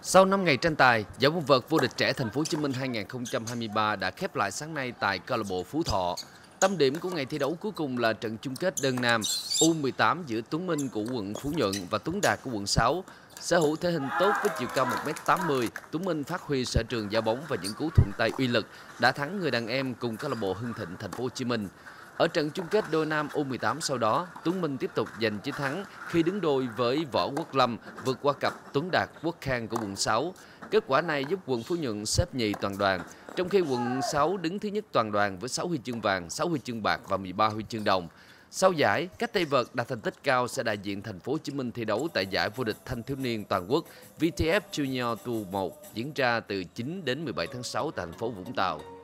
Sau 5 ngày tranh tài, giải quần vợt vô địch trẻ Thành phố Hồ Chí Minh 2023 đã khép lại sáng nay tại câu lạc bộ Phú Thọ. Tâm điểm của ngày thi đấu cuối cùng là trận chung kết đơn nam U18 giữa Tuấn Minh của quận Phú Nhuận và Tuấn Đạt của quận 6. Sở hữu thể hình tốt với chiều cao 1m80, Tuấn Minh phát huy sở trường giao bóng và những cú thuận tay uy lực đã thắng người đàn em cùng câu lạc bộ Hưng Thịnh Thành phố Hồ Chí Minh. Ở trận chung kết đôi nam U18 sau đó, Tuấn Minh tiếp tục giành chiến thắng khi đứng đôi với Võ Quốc Lâm vượt qua cặp Tuấn Đạt Quốc Khang của quận 6. Kết quả này giúp quận Phú Nhuận xếp nhì toàn đoàn, trong khi quận 6 đứng thứ nhất toàn đoàn với 6 huy chương vàng, 6 huy chương bạc và 13 huy chương đồng. Sau giải, các tay vợt đạt thành tích cao sẽ đại diện Thành phố Hồ Chí Minh thi đấu tại giải vô địch thanh thiếu niên toàn quốc VTF Junior Tour 1 diễn ra từ 9 đến 17 tháng 6 tại thành phố Vũng Tàu.